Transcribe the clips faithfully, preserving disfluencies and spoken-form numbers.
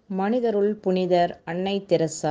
மனிதருள் புனிதர் அன்னை தெரசா.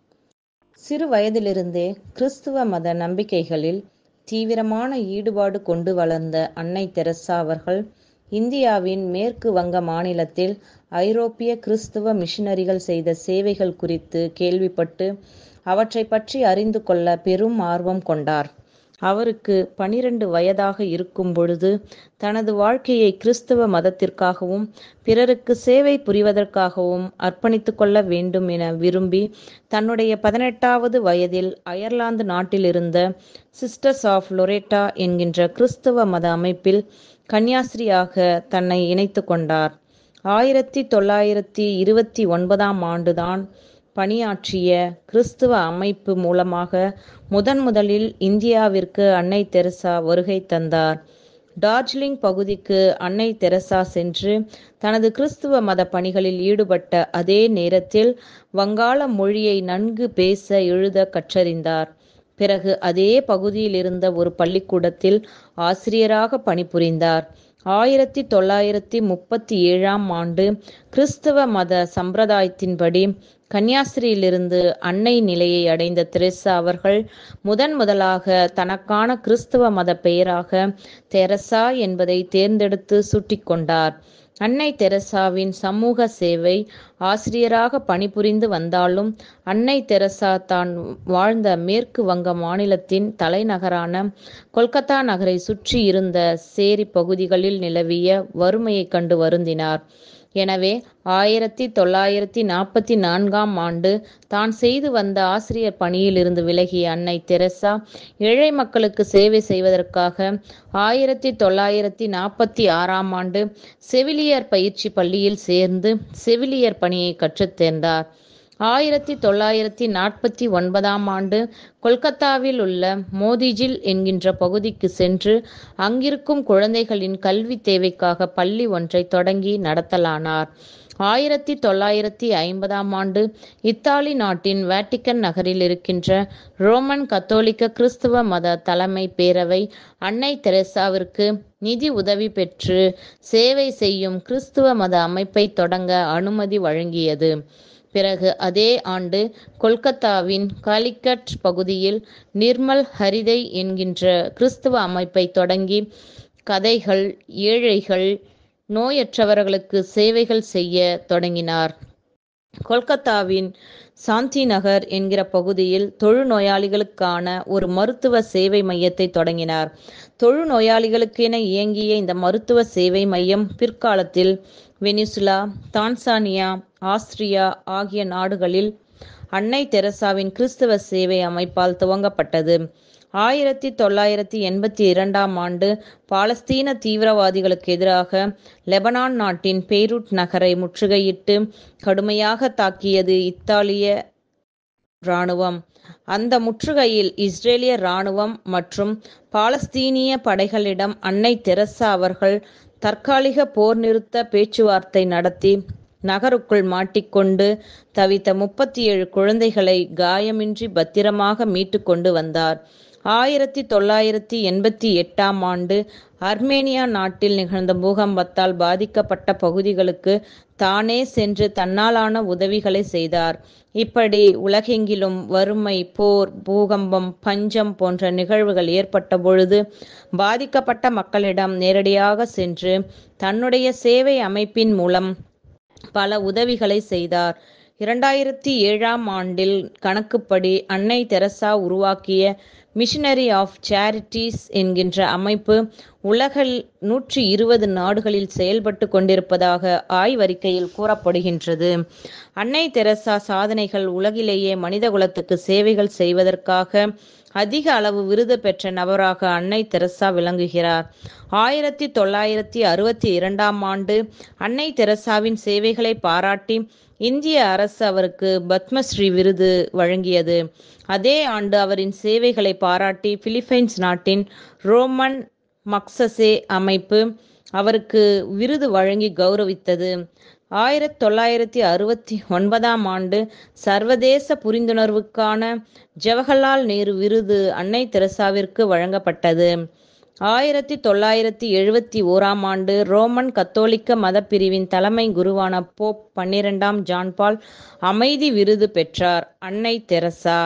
சிறு வயதிலிருந்தே கிறிஸ்துவ மத நம்பிக்கைகளில் தீவிரமான ஈடுபாடு கொண்டு வளர்ந்த அன்னை தெரசா அவர்கள் இந்தியாவின் மேற்கு வங்க மாநிலத்தில் ஐரோப்பிய கிறிஸ்துவ மிஷனரிகள் செய்த சேவைகள் குறித்து கேள்விப்பட்டு அவற்றை பற்றி அறிந்து கொள்ள பெரும் ஆர்வம் கொண்டார். அவருக்கு பனிரெண்டு வயதாக இருக்கும் பொழுது தனது வாழ்க்கையை கிறிஸ்தவ மதத்திற்காகவும் பிறருக்கு சேவை புரிவதற்காகவும் அர்ப்பணித்து கொள்ள வேண்டும் என விரும்பி தன்னுடைய பதினெட்டாவது வயதில் அயர்லாந்து நாட்டில் இருந்த சிஸ்டர்ஸ் ஆஃப் லொரேட்டா என்கின்ற கிறிஸ்தவ மத அமைப்பில் கன்னியாஸ்திரியாக தன்னை இணைத்து கொண்டார். ஆயிரத்தி தொள்ளாயிரத்தி இருபத்தி ஒன்பதாம் ஆண்டுதான் பணியாற்றிய கிறிஸ்துவ அமைப்பு மூலமாக முதன் முதலில் இந்தியாவிற்கு அன்னை தெரசா வருகை தந்தார். டார்ஜிலிங் பகுதிக்கு அன்னை தெரசா சென்று தனது கிறிஸ்துவ மத பணிகளில் ஈடுபட்ட அதே நேரத்தில் வங்காள மொழியை நன்கு பேச எழுத கற்றறிந்தார். பிறகு அதே பகுதியில் இருந்த ஒரு பள்ளிக்கூடத்தில் ஆசிரியராக பணிபுரிந்தார். ஆயிரத்தி தொள்ளாயிரத்தி முப்பத்தி ஏழாம் ஆண்டு கிறிஸ்தவ மத சம்பிரதாயத்தின்படி கன்னியாஸ்திரியிலிருந்து அன்னை நிலையை அடைந்த தெரசா அவர்கள் முதன் முதலாக தனக்கான கிறிஸ்தவ மத பெயராக தெரசா என்பதை தேர்ந்தெடுத்து சூட்டிக்கொண்டார். அன்னை தெரசாவின் சமூக சேவை ஆசிரியராக பணிபுரிந்து வந்தாலும் அன்னை தெரசா தான் வாழ்ந்த மேற்கு வங்க மாநிலத்தின் தலைநகரான கொல்கத்தா நகரை சுற்றி இருந்த சேரி பகுதிகளில் நிலவிய வறுமையை கண்டு வருந்தினார். எனவே ஆயிரத்தி தொள்ளாயிரத்தி நாற்பத்தி நான்காம் ஆண்டு தான் செய்து வந்த ஆசிரியர் பணியிலிருந்து விலகிய அன்னை தெரசா ஏழை மக்களுக்கு சேவை செய்வதற்காக ஆயிரத்தி தொள்ளாயிரத்தி நாற்பத்தி ஆறாம் ஆண்டு செவிலியர் பயிற்சி பள்ளியில் சேர்ந்து செவிலியர் பணியை கற்றுத் தேர்ந்தார். ஆயிரத்தி தொள்ளாயிரத்தி நாற்பத்தி ஒன்பதாம் ஆண்டு கொல்கத்தாவில் உள்ள மோதிஜில் என்கின்ற பகுதிக்கு சென்று அங்கிருக்கும் குழந்தைகளின் கல்வி தேவைக்காக பள்ளி ஒன்றை தொடங்கி நடத்தலானார். ஆயிரத்தி தொள்ளாயிரத்தி ஐம்பதாம் ஆண்டு இத்தாலி நாட்டின் வேட்டிக்கன் நகரில் இருக்கின்ற ரோமன் கத்தோலிக்க கிறிஸ்துவ மத தலைமை பேரவை அன்னை தெரசாவிற்கு நிதி உதவி பெற்று சேவை செய்யும் கிறிஸ்துவ மத அமைப்பை தொடங்க அனுமதி வழங்கியது. பிறகு அதே ஆண்டு கொல்கத்தாவின் காலிக்கட் பகுதியில் நிர்மல் ஹரிதை என்கின்ற கிறிஸ்துவ அமைப்பை தொடங்கி கதைகள், ஏழைகள், நோயற்றவர்களுக்கு சேவைகள் செய்ய தொடங்கினார். கொல்கத்தாவின் சாந்தி நகர் என்கிற பகுதியில் தொழுநோயாளிகளுக்கான ஒரு மருத்துவ சேவை மையத்தை தொடங்கினார். தொழுநோயாளிகளுக்கென இயங்கிய இந்த மருத்துவ சேவை மையம் பிற்காலத்தில் வெனிசுலா, தான்சானியா, ஆஸ்திரியா ஆகிய நாடுகளில் அன்னை தெரசாவின் கிறிஸ்தவ சேவை அமைப்பால் துவங்கப்பட்டது. ஆயிரத்தி தொள்ளாயிரத்தி எண்பத்தி இரண்டாம் ஆண்டு பாலஸ்தீன தீவிரவாதிகளுக்கு எதிராக லெபனான் நாட்டின் பெய்ரூட் நகரை முற்றுகையிட்டு கடுமையாக தாக்கியது இத்தாலிய இராணுவம். அந்த முற்றுகையில் இஸ்ரேலிய இராணுவம் மற்றும் பாலஸ்தீனிய படைகளிடம் அன்னை தெரசா அவர்கள் தற்காலிக போர் நிறுத்த பேச்சுவார்த்தை நடத்தி நகருக்குள் மாட்டிக்கொண்டு தவித்த முப்பத்தி ஏழு குழந்தைகளை காயமின்றி பத்திரமாக மீட்டு கொண்டு வந்தார். ஆயிரத்தி தொள்ளாயிரத்தி எண்பத்தி எட்டாம் ஆண்டு அர்மேனியா நாட்டில் நிகழ்ந்த பூகம்பத்தால் பாதிக்கப்பட்ட பகுதிகளுக்கு தானே சென்று தன்னாலான உதவிகளை செய்தார். இப்படி உலகெங்கிலும் வறுமை, போர், பூகம்பம், பஞ்சம் போன்ற நிகழ்வுகள் ஏற்பட்ட பொழுது பாதிக்கப்பட்ட மக்களிடம் நேரடியாக சென்று தன்னுடைய சேவை அமைப்பின் மூலம் பல உதவிகளை செய்தார். இரண்டாயிரத்தி ஏழாம் ஆண்டில் கணக்குப்படி அன்னை தெரசா உருவாக்கிய மிஷனரி ஆஃப் சேரிட்டிஸ் என்கின்ற அமைப்பு உலகில் நூற்றி இருபது நாடுகளில் செயல்பட்டு கொண்டிருப்பதாக ஆய்வறிக்கையில் கூறப்படுகின்றது. அன்னை தெரசா சாதனைகள் உலகிலேயே மனிதகுலத்துக்கு சேவைகள் செய்வதற்காக அதிக அளவு விருது பெற்ற நபராக அன்னை தெரசா விளங்குகிறார். ஆயிரத்தி தொள்ளாயிரத்தி அறுபத்தி இரண்டாம் ஆண்டு அன்னை தெரசாவின் சேவைகளை பாராட்டி இந்திய அரசு அவருக்கு பத்மஸ்ரீ விருது வழங்கியது. அதே ஆண்டு அவரின் சேவைகளை பாராட்டி பிலிப்பைன்ஸ் நாட்டின் ரோமன் மக்சசே அமைப்பு அவருக்கு விருது வழங்கி கௌரவித்தது. ஆயிரத்தி தொள்ளாயிரத்தி அறுபத்தி ஒன்பதாம் ஆண்டு சர்வதேச புரிந்துணர்வுக்கான ஜவஹர்லால் நேரு விருது அன்னை தெரசாவிற்கு வழங்கப்பட்டது. ஆயிரத்தி தொள்ளாயிரத்தி எழுபத்தி ஓராம் ஆண்டு ரோமன் கத்தோலிக்க மதப்பிரிவின் தலைமை குருவான போப் பன்னிரண்டாம் ஜான்பால் அமைதி விருது பெற்றார். அன்னை தெரசா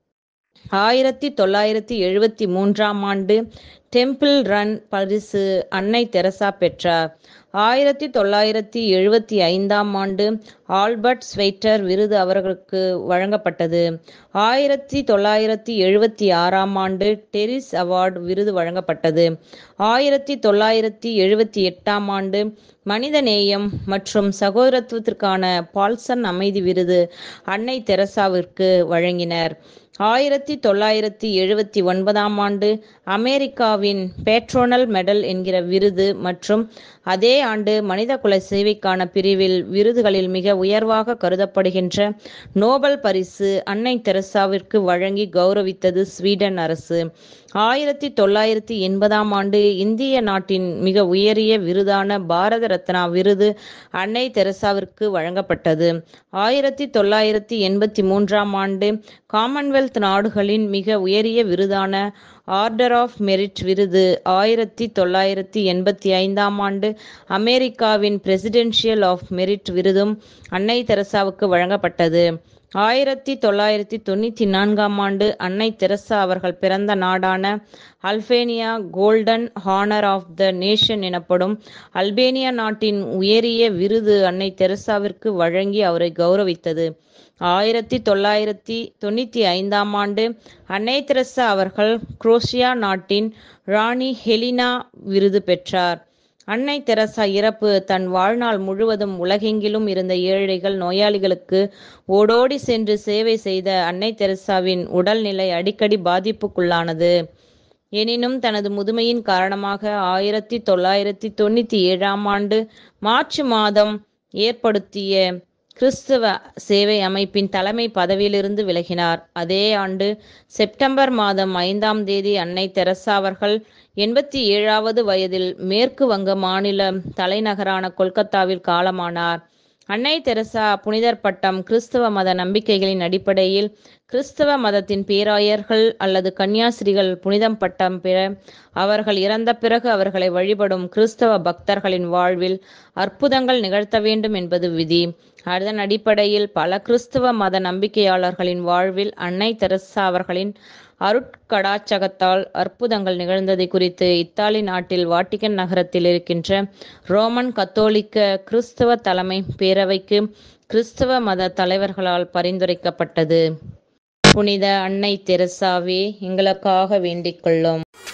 ஆயிரத்தி தொள்ளாயிரத்தி எழுபத்தி மூன்றாம் ஆண்டு டெம்பிள் ரன் பரிசு அன்னை தெரசா பெற்றார். ஆயிரத்தி தொள்ளாயிரத்தி எழுபத்தி ஐந்தாம் ஆண்டு ஆல்பர்ட் ஸ்வைட்டர் விருது அவர்களுக்கு வழங்கப்பட்டது. ஆயிரத்தி தொள்ளாயிரத்தி எழுபத்தி ஆறாம் ஆண்டு டெரிஸ் அவார்டு விருது வழங்கப்பட்டது. ஆயிரத்தி தொள்ளாயிரத்தி எழுபத்தி எட்டாம் ஆண்டு மனிதநேயம் மற்றும் சகோதரத்துவத்திற்கான பால்சன் அமைதி விருது அன்னை தெரசாவிற்கு வழங்கினர். ஆயிரத்தி தொள்ளாயிரத்தி எழுபத்தி ஒன்பதாம் ஆண்டு அமெரிக்காவின் பேட்ரோனல் மெடல் என்கிற விருது மற்றும் அதே ஆண்டு மனிதகுல சேவைக்கான பிரிவில் விருதுகளில் மிக உயர்வாக கருதப்படுகின்ற நோபல் பரிசு அன்னை தெரசாவிற்கு வழங்கி கௌரவித்தது ஸ்வீடன் அரசு. ஆயிரத்தி தொள்ளாயிரத்தி எண்பதாம் ஆண்டு இந்திய நாட்டின் மிக உயரிய விருதான பாரத ரத்னா விருது அன்னை தெரசாவிற்கு வழங்கப்பட்டது. ஆயிரத்தி தொள்ளாயிரத்தி எண்பத்தி மூன்றாம் ஆண்டு காமன்வெல்த் நாடுகளின் மிக உயரிய விருதான ஆர்டர் ஆஃப் மெரிட் விருது ஆயிரத்தி தொள்ளாயிரத்தி எண்பத்தி ஐந்தாம் ஆண்டு அமெரிக்காவின் பிரசிடென்ஷியல் ஆஃப் மெரிட் விருதும் அன்னை தெரசாவுக்கு வழங்கப்பட்டது. ஆயிரத்தி தொள்ளாயிரத்தி தொண்ணூற்றி நான்காம் ஆண்டு அன்னை தெரசா அவர்கள் பிறந்த நாடான Albania golden honour of the nation எனப்படும் அல்பேனியா நாட்டின் உயரிய விருது அன்னை தெரசாவிற்கு வழங்கி அவரை கௌரவித்தது. ஆயிரத்தி தொள்ளாயிரத்தி தொண்ணூற்றி ஐந்தாம் ஆண்டு அன்னை தெரசா அவர்கள் குரோஷியா நாட்டின் ராணி ஹெலினா விருது பெற்றார். அன்னை தெரசா இறப்பு தன் வாழ்நாள் முழுவதும் உலகெங்கிலும் இருந்த ஏழைகள் நோயாளிகளுக்கு ஓடோடி சென்று சேவை செய்த அன்னை தெரசாவின் உடல்நிலை அடிக்கடி பாதிப்புக்குள்ளானது. எனினும் தனது முதுமையின் காரணமாக ஆயிரத்தி தொள்ளாயிரத்தி தொண்ணூற்றி ஏழாம் ஆண்டு மார்ச் மாதம் ஏற்படுத்திய கிறிஸ்தவ சேவை அமைப்பின் தலைமை பதவியிலிருந்து விலகினார். அதே ஆண்டு செப்டம்பர் மாதம் ஐந்தாம் தேதி அன்னை தெரசா அவர்கள் எண்பத்தி ஏழாவது வயதில் மேற்கு வங்க மாநில தலைநகரான கொல்கத்தாவில் காலமானார். அன்னை தெரசா புனிதர் பட்டம் கிறிஸ்தவ மத நம்பிக்கைகளின் அடிப்படையில் கிறிஸ்தவ மதத்தின் பேராயர்கள் அல்லது கன்னியாஸ்திரிகள் புனிதம் பட்டம் பெற அவர்கள் இறந்த பிறகு அவர்களை வழிபடும் கிறிஸ்தவ பக்தர்களின் வாழ்வில் அற்புதங்கள் நிகழ்த்த வேண்டும் என்பது விதி. அதன் அடிப்படையில் பல கிறிஸ்தவ மத நம்பிக்கையாளர்களின் வாழ்வில் அன்னை தெரசா அவர்களின் அருட்கடாட்சகத்தால் அற்புதங்கள் நிகழ்ந்ததை குறித்து இத்தாலி நாட்டில் வாட்டிகன் நகரத்தில் இருக்கின்ற ரோமன் கத்தோலிக்க கிறிஸ்தவ தலைமை பேரவைக்கு கிறிஸ்தவ மத தலைவர்களால் பரிந்துரைக்கப்பட்டது. புனித அன்னை தெரசாவே எங்களுக்காக வேண்டிக் கொள்ளும்.